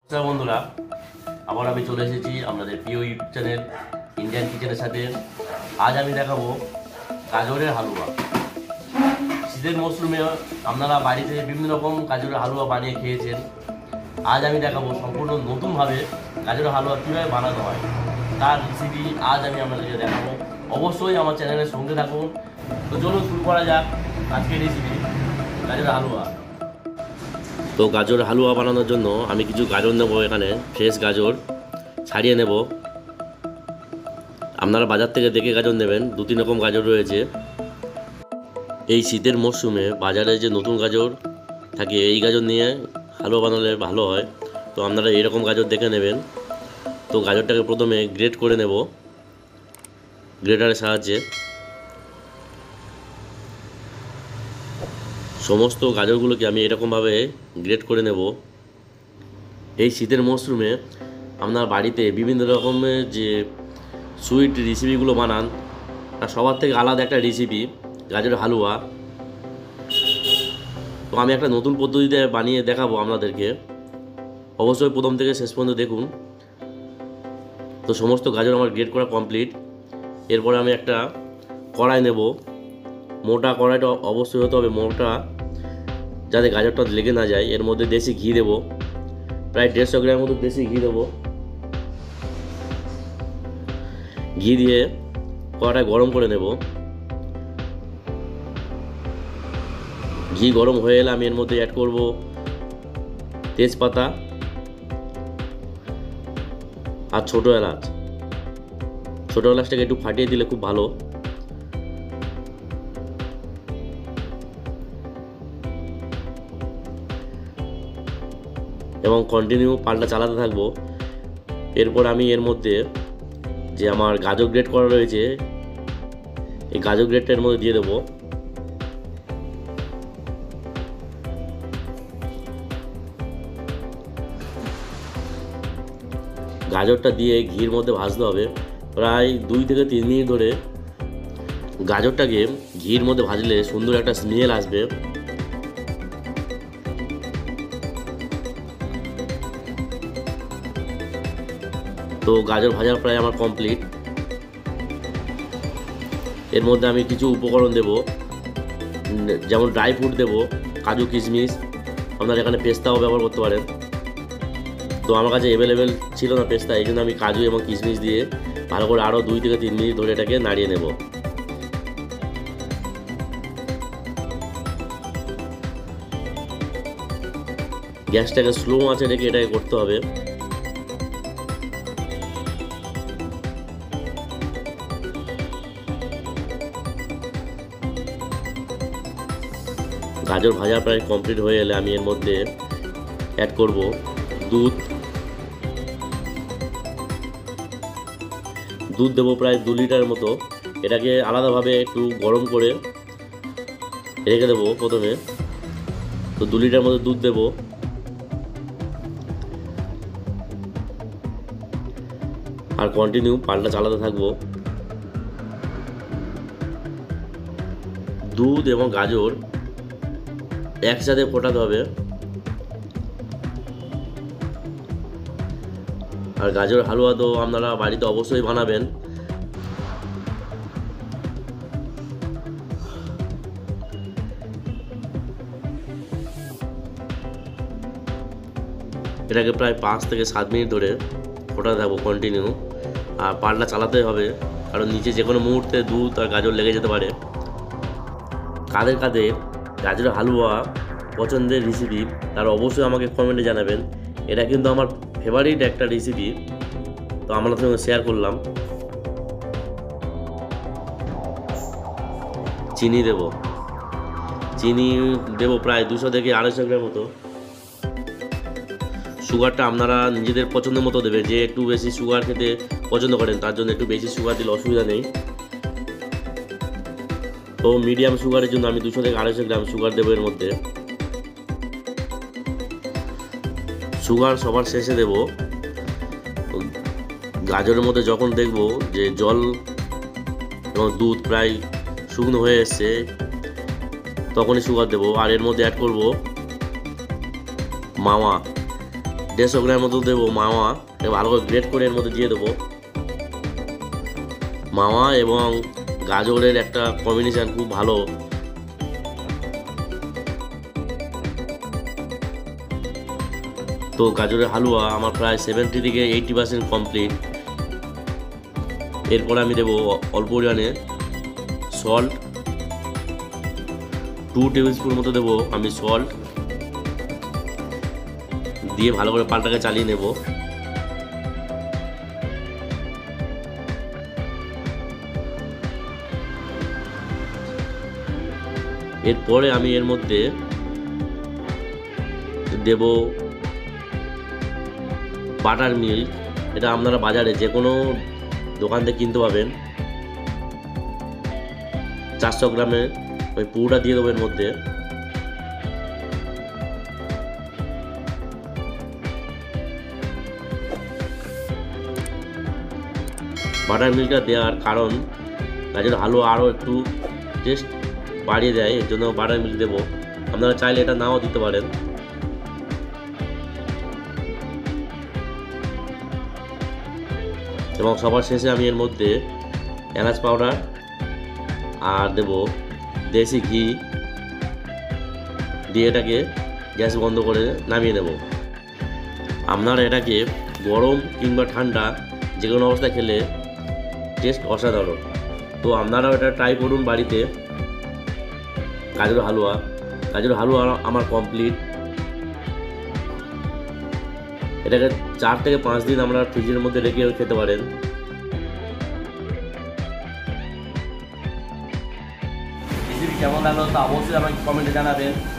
নমস্কার বন্ধুরা, আবার আমি চলে এসেছি আপনাদের প্রিয় ইউটিউব চ্যানেল ইন্ডিয়ান কিচেনের সাথে। আজ আমি দেখাবো গাজরের হালুয়া। শীতের মরশুমে আপনারা বাড়িতে বিভিন্ন রকম গাজরের হালুয়া বানিয়ে খেয়েছেন। আজ আমি দেখাবো সম্পূর্ণ নতুনভাবে গাজরের হালুয়া কীভাবে বানানো হয়, তার রেসিপি আজ আমি আপনাদেরকে দেখাবো। অবশ্যই আমার চ্যানেলের সঙ্গে থাকুন। তো চলুন শুরু করা যাক আজকের রেসিপি গাজরের হালুয়া। তো গাজর হালুয়া বানানোর জন্য আমি কিছু গাজর নেব, এখানে ফ্রেশ গাজর ছাড়িয়ে নেব। আপনারা বাজার থেকে দেখে গাজর নেবেন, 2-3 রকম গাজর রয়েছে। এই শীতের মরশুমে বাজারে যে নতুন গাজর থাকে এই গাজর নিয়ে হালুয়া বানালে ভালো হয়। তো আপনারা এইরকম গাজর দেখে নেবেন। তো গাজরটাকে প্রথমে গ্রেট করে নেব গ্রেটারের সাহায্যে। সমস্ত গাজরগুলোকে আমি এরকমভাবে গ্রেট করে নেব। এই শীতের মরশুমে আপনার বাড়িতে বিভিন্ন রকমের যে সুইট রেসিপিগুলো বানান, আর সবার থেকে আলাদা একটা রেসিপি গাজরের হালুয়া। তো আমি একটা নতুন পদ্ধতিতে বানিয়ে দেখাবো আপনাদেরকে, অবশ্যই প্রথম থেকে শেষ পর্যন্ত দেখুন। তো সমস্ত গাজর আমার গ্রেট করা কমপ্লিট। এরপরে আমি একটা কড়াই নেব। মোটা কড়াইটা অবশ্যই হতে হবে, মোটা, যাতে গাজরটা লেগে না যায়। এর মধ্যে দেশি ঘি দেব, প্রায় 150 গ্রামের মতো দেশি ঘি দেব। ঘি দিয়ে কড়াই গরম করে নেব। ঘি গরম হয়ে এলে আমি এর মধ্যে অ্যাড করব তেজপাতা আর ছোটো এলাচ। ছোটো এলাচটাকে একটু ফাটিয়ে দিলে খুব ভালো। এবং কন্টিনিউ পাল্টা চালাতে থাকবো। এরপর আমি এর মধ্যে যে আমার গাজর গ্রেট করা রয়েছে, এই গাজর গ্রেটটা এর মধ্যে দিয়ে দেবো। গাজরটা দিয়ে ঘির মধ্যে ভাজতে হবে প্রায় 2 থেকে 3 মিনিট ধরে। গাজরটাকে ঘির মধ্যে ভাজলে সুন্দর একটা স্মেল আসবে। তো গাজর ভাজা প্রায় আমার কমপ্লিট। এর মধ্যে আমি কিছু উপকরণ দেব, যেমন ড্রাই ফ্রুট দেব, কাজু কিশমিশ। আপনারা এখানে পেস্তাও ব্যবহার করতে পারেন। তো আমার কাছে অ্যাভেলেবেল ছিল না পেস্তা, এই জন্য আমি কাজু এবং কিশমিশ দিয়ে ভালো করে আরও 2 থেকে 3 মিনিট ধরে এটাকে নাড়িয়ে নেব। গ্যাসটাকে স্লো আঁচে রেখে এটাকে করতে হবে। গাজর ভাজা প্রায় কমপ্লিট হয়ে এলে আমি এর মধ্যে অ্যাড করব দুধ। দুধ দেবো প্রায় 2 লিটার মতো। এটাকে আলাদাভাবে একটু গরম করে রেখে দেবো প্রথমে। তো 2 লিটার মতো দুধ দেবো। আর কন্টিনিউ পাল্টা চালাতে থাকবো। দুধ এবং গাজর একসাথে ফোটাতে হবে। আর গাজর হালুয়া তো আপনারা বাড়িতে অবশ্যই বানাবেন। এটাকে প্রায় 5 থেকে 7 মিনিট ধরে ফোটাতে থাকবো কন্টিনিউ। আর পাল্টা চালাতে হবে, কারণ নিচে যে কোনো মুহূর্তে দুধ আর গাজর লেগে যেতে পারে। কাদের কাদের গাজরের হালুয়া পছন্দের রেসিপি তারা অবশ্যই আমাকে কমেন্টে জানাবেন। এটা কিন্তু আমার ফেভারিট একটা রেসিপি, তো আপনাদের সঙ্গে শেয়ার করলাম। চিনি দেব প্রায় 200 থেকে 250 গ্রাম মতো। সুগারটা আপনারা নিজেদের পছন্দ মতো দেবে। যে একটু বেশি সুগার খেতে পছন্দ করেন তার জন্য একটু বেশি সুগার দিলে অসুবিধা নেই। তো মিডিয়াম সুগারের জন্য আমি 200 থেকে 250 গ্রাম সুগার দেবো এর মধ্যে। সুগার সবার শেষে দেব। গাজরের মধ্যে যখন দেখব যে জল এবং দুধ প্রায় শুকনো হয়ে এসছে, তখনই সুগার দেব। আর এর মধ্যে অ্যাড করব মাওয়া। 150 গ্রাম মতো দেবো মাওয়া, ভালো করে গ্রেট করে এর মধ্যে দিয়ে দেবো। মাওয়া এবং গাজরের একটা কম্বিনেশান খুব ভালো। তো গাজরের হালুয়া আমার প্রায় 70 থেকে 80% কমপ্লিট। এরপর আমি দেবো অল্প পরিমাণে সল্ট, 2 টেবিল স্পুন মতো দেবো আমি সল্ট দিয়ে ভালো করে পালটাকে চালিয়ে নেব। এরপরে আমি এর মধ্যে দেব বাটার মিল্ক। এটা আপনারা বাজারে যে কোনো দোকান থেকে কিনতে পাবেন। 400 গ্রামের ওই পুরোটা দিয়ে দেবো এর মধ্যে। বাটার মিল্কটা দেওয়ার কারণ গাজরের হালুয়া আরও একটু টেস্ট বাড়িয়ে দেয়, এর জন্য বাটার মিল্ক দেবো। আপনারা চাইলে এটা নাও দিতে পারেন। এবং সবার শেষে আমি এর মধ্যে এলাচ পাউডার আর দেব দেশি ঘি দিয়ে এটাকে গ্যাস বন্ধ করে নামিয়ে নেব। আপনারা এটাকে গরম কিংবা ঠান্ডা যে কোনো অবস্থায় খেলে টেস্ট অসাধারণ। তো আপনারাও এটা ট্রাই করুন বাড়িতে। গাজরের হালুয়া আমার কমপ্লিট। এটাকে 4 থেকে 5 দিন আমরা ফ্রিজের মধ্যে রেখে খেতে পারেন। রেসিপি কেমন লাগলো তা অবশ্যই আমাকে কমেন্টে জানাবেন।